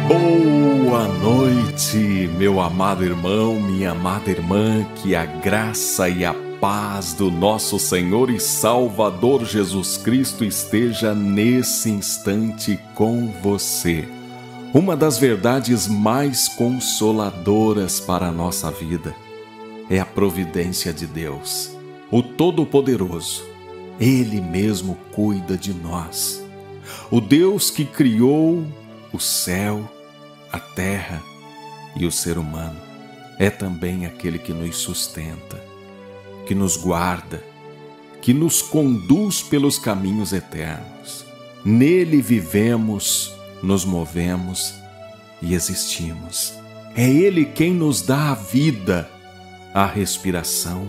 Boa noite, meu amado irmão, minha amada irmã, que a graça e a paz do nosso Senhor e Salvador Jesus Cristo esteja nesse instante com você. Uma das verdades mais consoladoras para a nossa vida é a providência de Deus, o Todo-Poderoso. Ele mesmo cuida de nós. O Deus que criou o céu, a terra e o ser humano é também aquele que nos sustenta, que nos guarda, que nos conduz pelos caminhos eternos. Nele vivemos, nos movemos e existimos. É Ele quem nos dá a vida, a respiração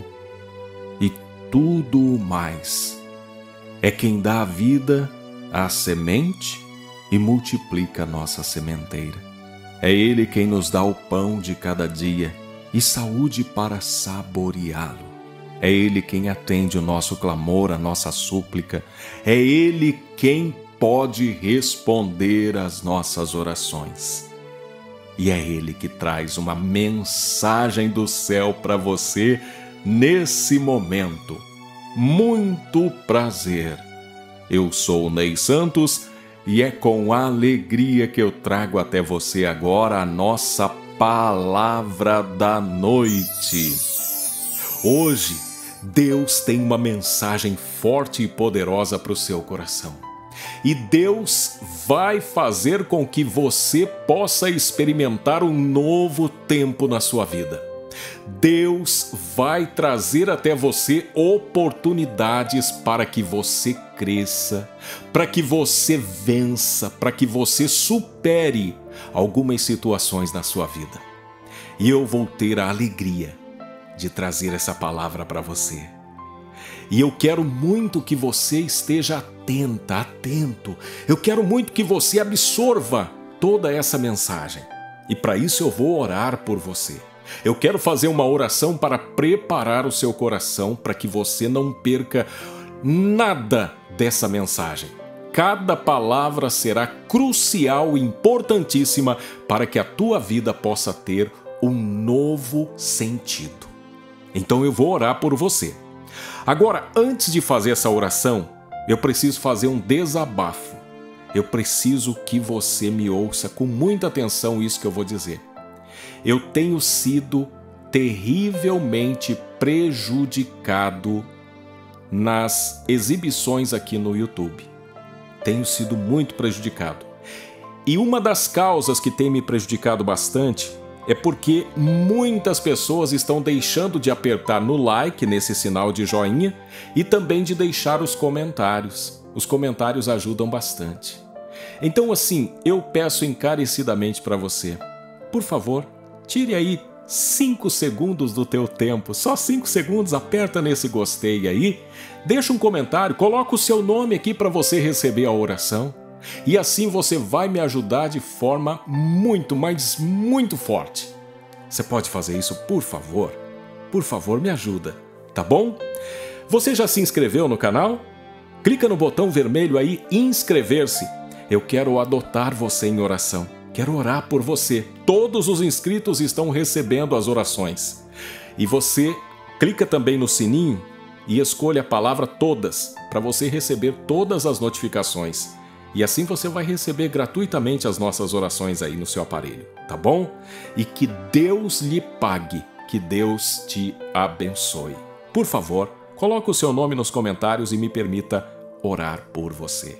e tudo o mais. É quem dá a vida à semente e multiplica a nossa sementeira. É Ele quem nos dá o pão de cada dia e saúde para saboreá-lo. É Ele quem atende o nosso clamor, a nossa súplica. É Ele quem pode responder às nossas orações. E é Ele que traz uma mensagem do céu para você nesse momento. Muito prazer. Eu sou o Ney Santos e é com alegria que eu trago até você agora a nossa palavra da noite. Hoje, Deus tem uma mensagem forte e poderosa para o seu coração. E Deus vai fazer com que você possa experimentar um novo tempo na sua vida. Deus vai trazer até você oportunidades para que você cresça, para que você vença, para que você supere algumas situações na sua vida. E eu vou ter a alegria de trazer essa palavra para você. E eu quero muito que você esteja atento. Eu quero muito que você absorva toda essa mensagem. E para isso eu vou orar por você. Eu quero fazer uma oração para preparar o seu coração para que você não perca nada dessa mensagem. Cada palavra será crucial e importantíssima para que a tua vida possa ter um novo sentido. Então eu vou orar por você. Agora, antes de fazer essa oração, eu preciso fazer um desabafo. Eu preciso que você me ouça com muita atenção isso que eu vou dizer. Eu tenho sido terrivelmente prejudicado nas exibições aqui no YouTube. Tenho sido muito prejudicado. E uma das causas que tem me prejudicado bastante é porque muitas pessoas estão deixando de apertar no like, nesse sinal de joinha, e também de deixar os comentários. Os comentários ajudam bastante. Então, assim, eu peço encarecidamente para você, por favor, tire aí 5 segundos do teu tempo, só 5 segundos, aperta nesse gostei aí, deixa um comentário, coloca o seu nome aqui para você receber a oração e assim você vai me ajudar de forma muito, mas muito forte. Você pode fazer isso, por favor? Por favor, me ajuda, tá bom? Você já se inscreveu no canal? Clica no botão vermelho aí, inscrever-se. Eu quero adotar você em oração. Quero orar por você. Todos os inscritos estão recebendo as orações. E você clica também no sininho e escolha a palavra todas para você receber todas as notificações. E assim você vai receber gratuitamente as nossas orações aí no seu aparelho, tá bom? E que Deus lhe pague, que Deus te abençoe. Por favor, coloque o seu nome nos comentários e me permita orar por você.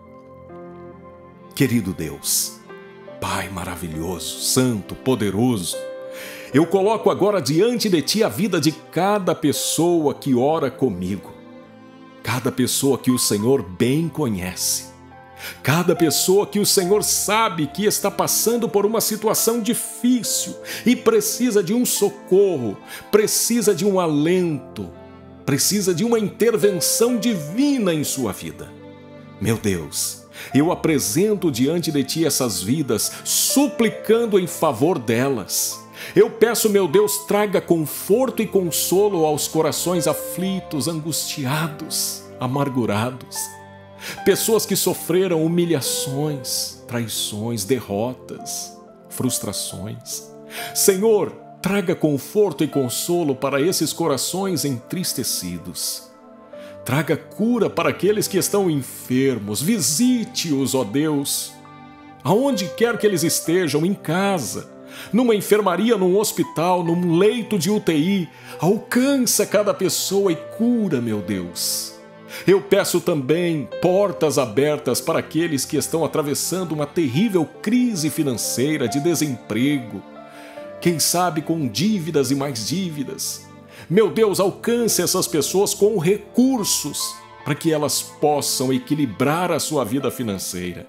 Querido Deus, Pai maravilhoso, santo, poderoso, eu coloco agora diante de Ti a vida de cada pessoa que ora comigo, cada pessoa que o Senhor bem conhece, cada pessoa que o Senhor sabe que está passando por uma situação difícil e precisa de um socorro, precisa de um alento, precisa de uma intervenção divina em sua vida. Meu Deus, eu apresento diante de Ti essas vidas, suplicando em favor delas. Eu peço, meu Deus, traga conforto e consolo aos corações aflitos, angustiados, amargurados. pessoas que sofreram humilhações, traições, derrotas, frustrações. Senhor, traga conforto e consolo para esses corações entristecidos. Traga cura para aqueles que estão enfermos. Visite-os, ó Deus, aonde quer que eles estejam, em casa, numa enfermaria, num hospital, num leito de UTI. Alcança cada pessoa e cura, meu Deus. Eu peço também portas abertas para aqueles que estão atravessando uma terrível crise financeira, de desemprego, quem sabe com dívidas e mais dívidas. Meu Deus, alcance essas pessoas com recursos para que elas possam equilibrar a sua vida financeira.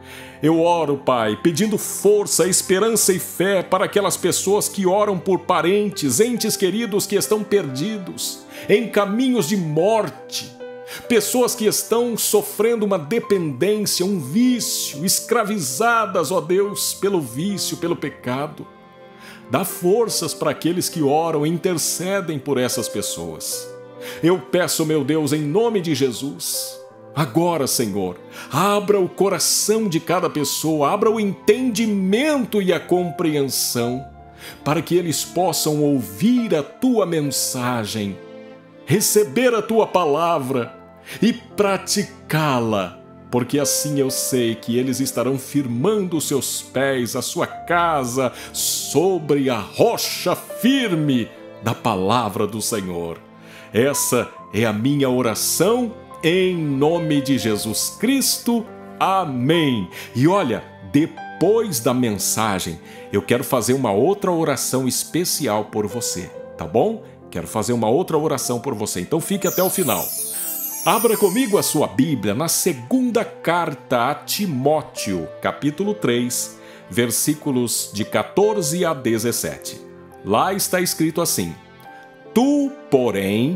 Eu oro, Pai, pedindo força, esperança e fé para aquelas pessoas que oram por parentes, entes queridos que estão perdidos, em caminhos de morte. Pessoas que estão sofrendo uma dependência, um vício, escravizadas, ó Deus, pelo vício, pelo pecado. Dá forças para aqueles que oram e intercedem por essas pessoas. Eu peço, meu Deus, em nome de Jesus, agora, Senhor, abra o coração de cada pessoa, abra o entendimento e a compreensão, para que eles possam ouvir a Tua mensagem, receber a Tua palavra e praticá-la, porque assim eu sei que eles estarão firmando os seus pés, a sua casa, sobre a rocha firme da palavra do Senhor. Essa é a minha oração em nome de Jesus Cristo. Amém. E olha, depois da mensagem, eu quero fazer uma outra oração especial por você, tá bom? Quero fazer uma outra oração por você, então fique até o final. Abra comigo a sua Bíblia na segunda carta a Timóteo, capítulo 3, versículos de 14 a 17. Lá está escrito assim: Tu, porém,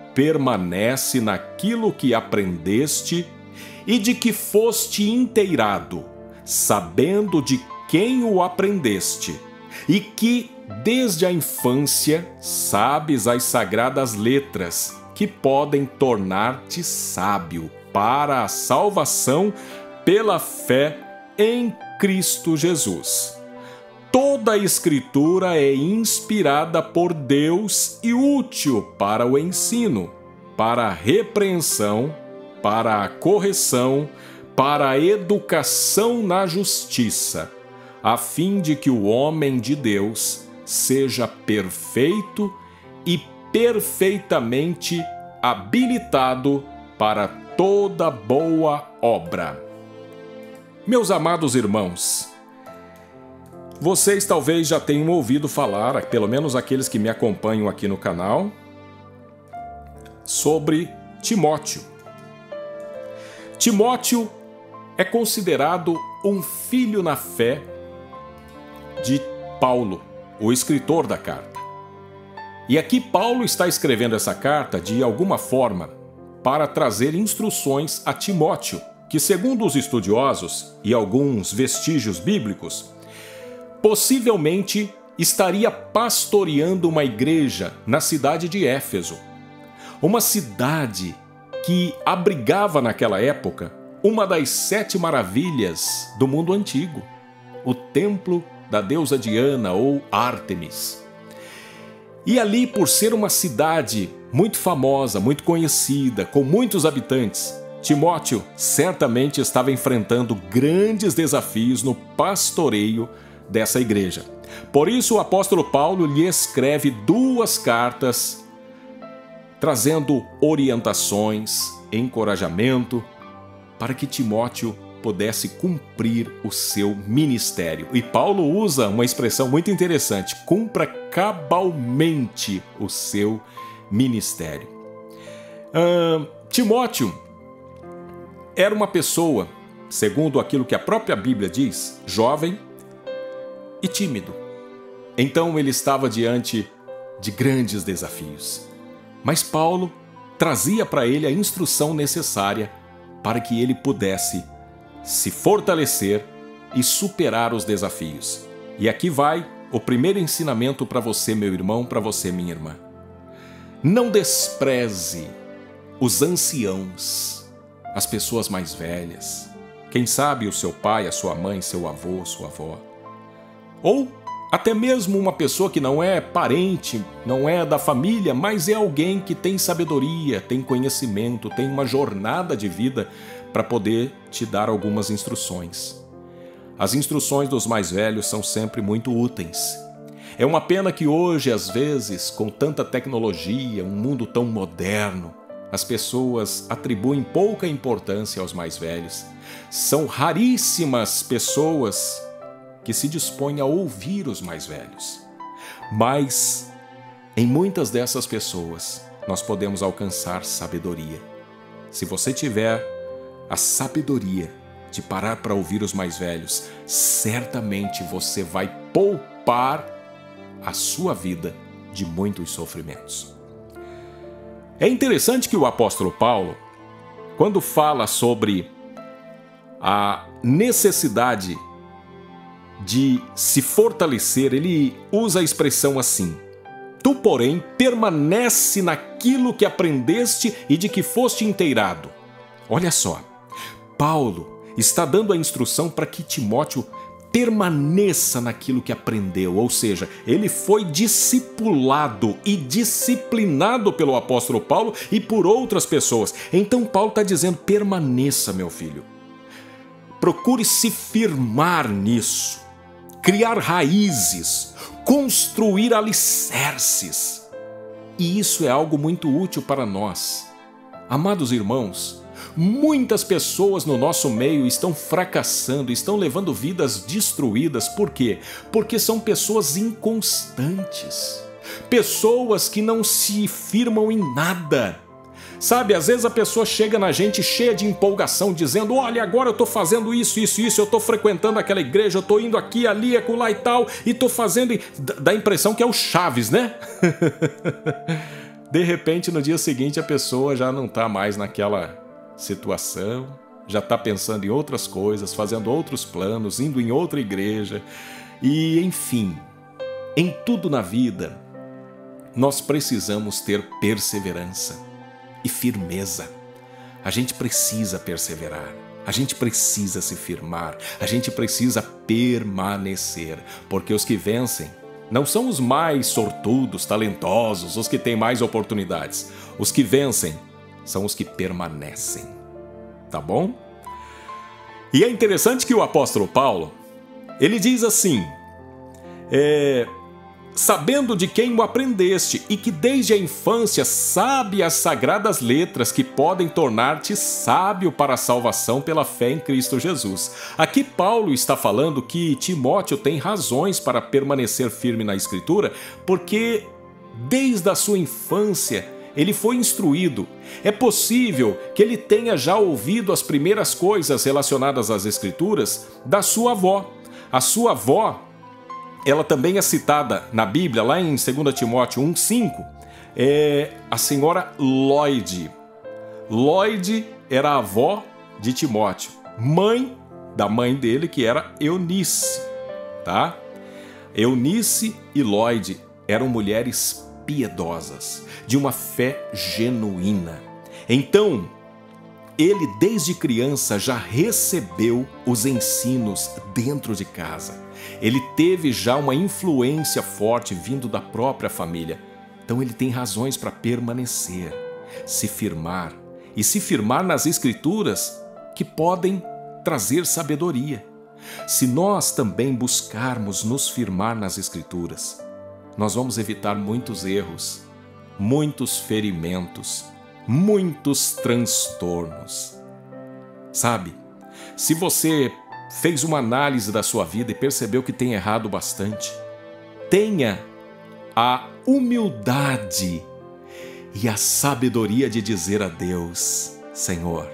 permanece naquilo que aprendeste e de que foste inteirado, sabendo de quem o aprendeste, e que, desde a infância, sabes as sagradas letras, que podem tornar-te sábio para a salvação pela fé em Cristo Jesus. Toda a Escritura é inspirada por Deus e útil para o ensino, para a repreensão, para a correção, para a educação na justiça, a fim de que o homem de Deus seja perfeito e perfeitamente habilitado para toda boa obra. Meus amados irmãos, vocês talvez já tenham ouvido falar, pelo menos aqueles que me acompanham aqui no canal, sobre Timóteo. Timóteo é considerado um filho na fé de Paulo, o escritor da carta. E aqui Paulo está escrevendo essa carta de alguma forma para trazer instruções a Timóteo, que, segundo os estudiosos e alguns vestígios bíblicos, possivelmente estaria pastoreando uma igreja na cidade de Éfeso, uma cidade que abrigava naquela época uma das 7 maravilhas do mundo antigo, o templo da deusa Diana ou Ártemis. E ali, por ser uma cidade muito famosa, muito conhecida, com muitos habitantes, Timóteo certamente estava enfrentando grandes desafios no pastoreio dessa igreja. Por isso, o apóstolo Paulo lhe escreve 2 cartas, trazendo orientações, encorajamento, para que Timóteo pudesse cumprir o seu ministério. E Paulo usa uma expressão muito interessante: cumpra cabalmente o seu ministério. Timóteo era uma pessoa, segundo aquilo que a própria Bíblia diz, jovem e tímido. Então ele estava diante de grandes desafios. Mas Paulo trazia para ele a instrução necessária para que ele pudesse se fortalecer e superar os desafios. E aqui vai o primeiro ensinamento para você, meu irmão, para você, minha irmã. Não despreze os anciãos as pessoas mais velhas. Quem sabe o seu pai, a sua mãe, seu avô, sua avó. Ou até mesmo uma pessoa que não é parente, não é da família, mas é alguém que tem sabedoria, tem conhecimento, tem uma jornada de vida para poder te dar algumas instruções. As instruções dos mais velhos são sempre muito úteis. É uma pena que hoje, às vezes, com tanta tecnologia, um mundo tão moderno, as pessoas atribuem pouca importância aos mais velhos. São raríssimas pessoas que se dispõem a ouvir os mais velhos. Mas, em muitas dessas pessoas, nós podemos alcançar sabedoria. Se você tiver a sabedoria de parar para ouvir os mais velhos, certamente você vai poupar a sua vida de muitos sofrimentos. É interessante que o apóstolo Paulo, quando fala sobre a necessidade de se fortalecer, ele usa a expressão assim: tu, porém, permanece naquilo que aprendeste e de que foste inteirado. Olha só, Paulo está dando a instrução para que Timóteo permaneça naquilo que aprendeu, ou seja, ele foi discipulado e disciplinado pelo apóstolo Paulo e por outras pessoas. Então Paulo está dizendo: permaneça, meu filho. Procure se firmar nisso, criar raízes, construir alicerces. E isso é algo muito útil para nós. Amados irmãos, muitas pessoas no nosso meio estão fracassando, estão levando vidas destruídas. Por quê? Porque são pessoas inconstantes, pessoas que não se firmam em nada. Sabe, às vezes a pessoa chega na gente cheia de empolgação, dizendo: olha, agora eu estou fazendo isso, eu estou frequentando aquela igreja, eu estou indo aqui, ali, acolá e tal, e estou fazendo... Dá a impressão que é o Chaves, né? De repente, no dia seguinte, a pessoa já não está mais naquela situação, já está pensando em outras coisas, fazendo outros planos, indo em outra igreja. E, enfim, em tudo na vida, nós precisamos ter perseverança e firmeza. A gente precisa perseverar, a gente precisa se firmar, a gente precisa permanecer, porque os que vencem não são os mais sortudos, talentosos, os que têm mais oportunidades. Os que vencem são os que permanecem, tá bom? E é interessante que o apóstolo Paulo, ele diz assim: sabendo de quem o aprendeste e que desde a infância sabe as sagradas letras que podem tornar-te sábio para a salvação pela fé em Cristo Jesus. Aqui Paulo está falando que Timóteo tem razões para permanecer firme na Escritura, porque desde a sua infância ele foi instruído. É possível que ele tenha já ouvido as primeiras coisas relacionadas às Escrituras da sua avó. A sua avó, ela também é citada na Bíblia, lá em 2 Timóteo 1,5, é a senhora Lloyd. Lloyd era a avó de Timóteo, mãe da mãe dele, que era Eunice, tá? Eunice e Lloyd eram mulheres piedosas, de uma fé genuína. Então, ele desde criança já recebeu os ensinos dentro de casa. Ele teve já uma influência forte vindo da própria família. Então ele tem razões para permanecer, se firmar e se firmar nas Escrituras que podem trazer sabedoria. Se nós também buscarmos nos firmar nas Escrituras, nós vamos evitar muitos erros, muitos ferimentos, muitos transtornos. Sabe, se você fez uma análise da sua vida e percebeu que tem errado bastante, tenha a humildade e a sabedoria de dizer a Deus: Senhor,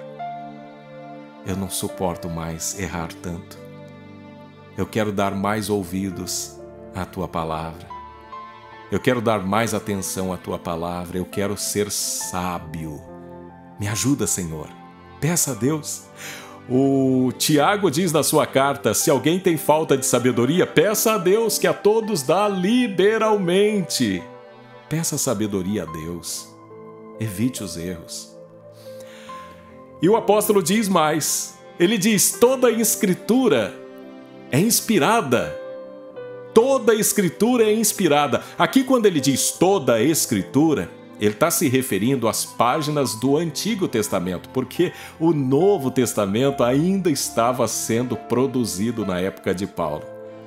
eu não suporto mais errar tanto. Eu quero dar mais ouvidos à Tua Palavra. Eu quero dar mais atenção à Tua Palavra. Eu quero ser sábio. Me ajuda, Senhor. Peça a Deus. O Tiago diz na sua carta: se alguém tem falta de sabedoria, peça a Deus, que a todos dá liberalmente. Peça sabedoria a Deus. Evite os erros. E o apóstolo diz mais. Ele diz: toda a Escritura é inspirada. Toda a Escritura é inspirada. Aqui, quando ele diz toda a Escritura, ele está se referindo às páginas do Antigo Testamento, porque o Novo Testamento ainda estava sendo produzido na época de Paulo.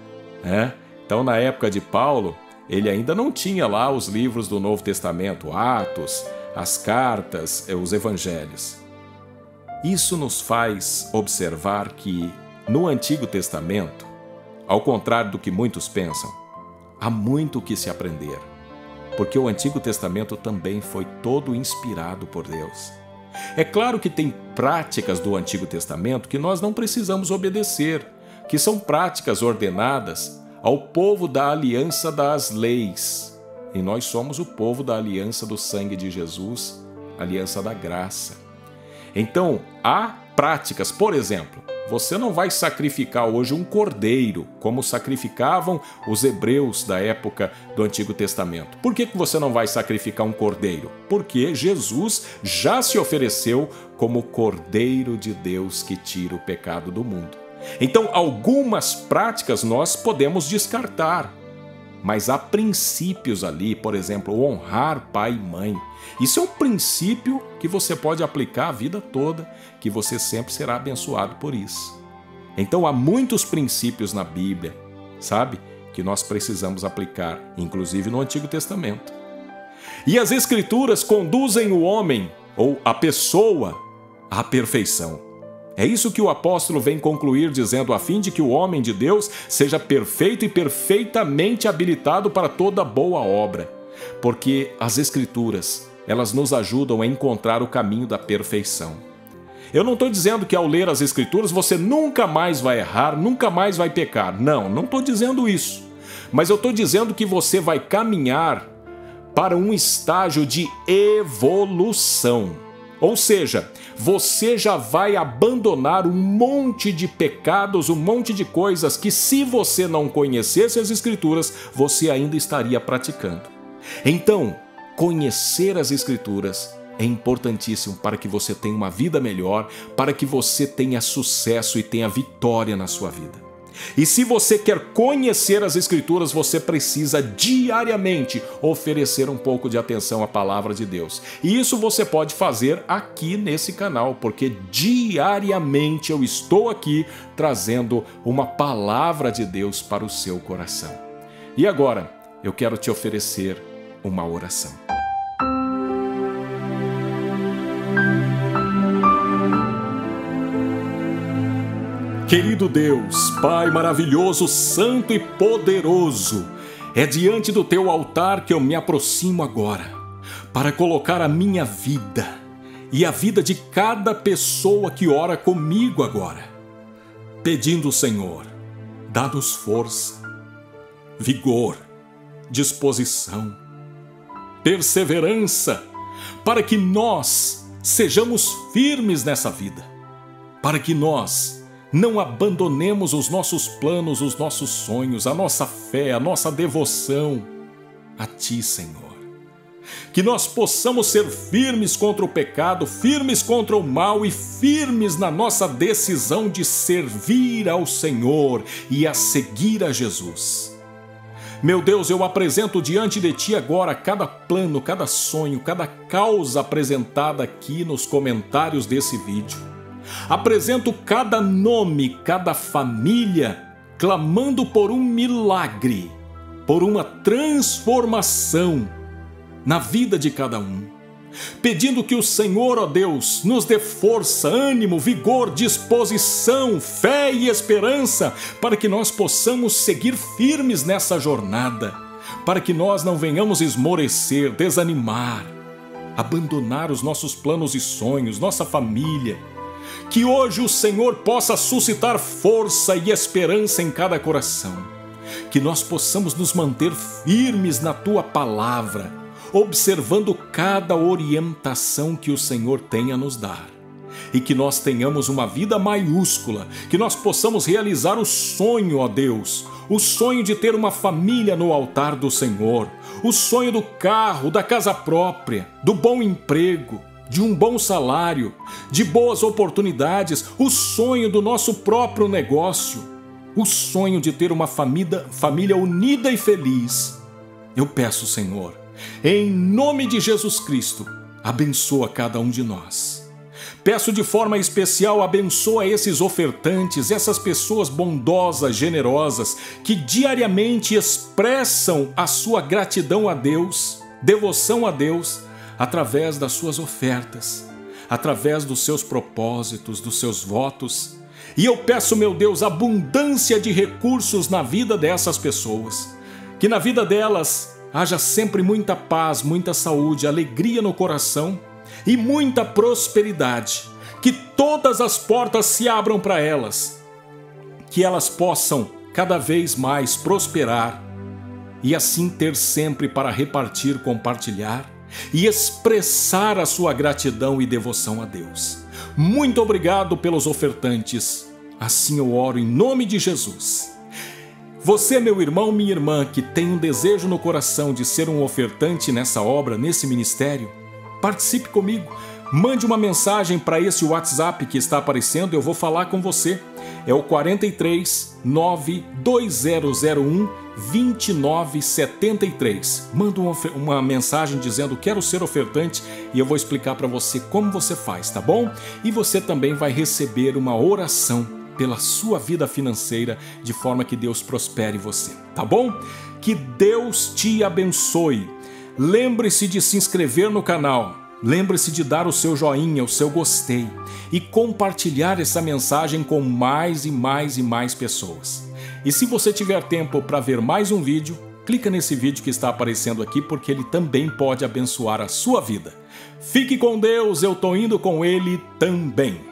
Então, na época de Paulo, ele ainda não tinha lá os livros do Novo Testamento, Atos, as cartas, os evangelhos. Isso nos faz observar que, no Antigo Testamento, ao contrário do que muitos pensam, há muito o que se aprender, porque o Antigo Testamento também foi todo inspirado por Deus. É claro que tem práticas do Antigo Testamento que nós não precisamos obedecer, que são práticas ordenadas ao povo da aliança das leis. E nós somos o povo da aliança do sangue de Jesus, aliança da graça. Então, há práticas, por exemplo, você não vai sacrificar hoje um cordeiro, como sacrificavam os hebreus da época do Antigo Testamento. Por que você não vai sacrificar um cordeiro? Porque Jesus já se ofereceu como o Cordeiro de Deus que tira o pecado do mundo. Então, algumas práticas nós podemos descartar, mas há princípios ali, por exemplo, honrar pai e mãe. Isso é um princípio que você pode aplicar a vida toda, que você sempre será abençoado por isso. Então, há muitos princípios na Bíblia, sabe, que nós precisamos aplicar, inclusive no Antigo Testamento. E as Escrituras conduzem o homem, ou a pessoa, à perfeição. É isso que o apóstolo vem concluir dizendo, a fim de que o homem de Deus seja perfeito e perfeitamente habilitado para toda boa obra. Porque as Escrituras, elas nos ajudam a encontrar o caminho da perfeição. Eu não estou dizendo que ao ler as Escrituras você nunca mais vai errar, nunca mais vai pecar. Não estou dizendo isso. Mas eu estou dizendo que você vai caminhar para um estágio de evolução. Ou seja, você já vai abandonar um monte de pecados, um monte de coisas que, se você não conhecesse as Escrituras, você ainda estaria praticando. Então, conhecer as Escrituras é importantíssimo para que você tenha uma vida melhor, para que você tenha sucesso e tenha vitória na sua vida. E se você quer conhecer as Escrituras, você precisa diariamente oferecer um pouco de atenção à palavra de Deus. E isso você pode fazer aqui nesse canal, porque diariamente eu estou aqui trazendo uma palavra de Deus para o seu coração. E agora, eu quero te oferecer uma oração. Querido Deus, Pai maravilhoso, santo e poderoso, é diante do teu altar que eu me aproximo agora, para colocar a minha vida e a vida de cada pessoa que ora comigo agora, pedindo, Senhor, dá-nos força, vigor, disposição, perseverança, para que nós sejamos firmes nessa vida, para que nós não abandonemos os nossos planos, os nossos sonhos, a nossa fé, a nossa devoção a Ti, Senhor. Que nós possamos ser firmes contra o pecado, firmes contra o mal e firmes na nossa decisão de servir ao Senhor e a seguir a Jesus. Meu Deus, eu apresento diante de Ti agora cada plano, cada sonho, cada causa apresentada aqui nos comentários desse vídeo. Apresento cada nome, cada família, clamando por um milagre, por uma transformação na vida de cada um. Pedindo que o Senhor, ó Deus, nos dê força, ânimo, vigor, disposição, fé e esperança, para que nós possamos seguir firmes nessa jornada, para que nós não venhamos esmorecer, desanimar, abandonar os nossos planos e sonhos, nossa família. Que hoje o Senhor possa suscitar força e esperança em cada coração. Que nós possamos nos manter firmes na Tua palavra, observando cada orientação que o Senhor tem a nos dar. E que nós tenhamos uma vida maiúscula, que nós possamos realizar o sonho, ó Deus, o sonho de ter uma família no altar do Senhor, o sonho do carro, da casa própria, do bom emprego, de um bom salário, de boas oportunidades, o sonho do nosso próprio negócio, o sonho de ter uma família unida e feliz. Eu peço, Senhor, em nome de Jesus Cristo, abençoa cada um de nós. Peço de forma especial, abençoa esses ofertantes, essas pessoas bondosas, generosas, que diariamente expressam a sua gratidão a Deus, devoção a Deus, através das suas ofertas, através dos seus propósitos, dos seus votos. E eu peço, meu Deus, abundância de recursos na vida dessas pessoas, que na vida delas haja sempre muita paz, muita saúde, alegria no coração e muita prosperidade, que todas as portas se abram para elas, que elas possam cada vez mais prosperar e assim ter sempre para repartir, compartilhar e expressar a sua gratidão e devoção a Deus. Muito obrigado pelos ofertantes. Assim eu oro em nome de Jesus. Você, meu irmão, minha irmã, que tem um desejo no coração de ser um ofertante nessa obra, nesse ministério, participe comigo. Mande uma mensagem para esse WhatsApp que está aparecendo, eu vou falar com você. É o 43 92001 2973. Manda uma mensagem dizendo quero ser ofertante e eu vou explicar para você como você faz, tá bom? E você também vai receber uma oração pela sua vida financeira, de forma que Deus prospere você, tá bom? Que Deus te abençoe. Lembre-se de se inscrever no canal. Lembre-se de dar o seu joinha, o seu gostei e compartilhar essa mensagem com mais e mais e mais pessoas. E se você tiver tempo para ver mais um vídeo, clica nesse vídeo que está aparecendo aqui, porque ele também pode abençoar a sua vida. Fique com Deus, eu tô indo com Ele também.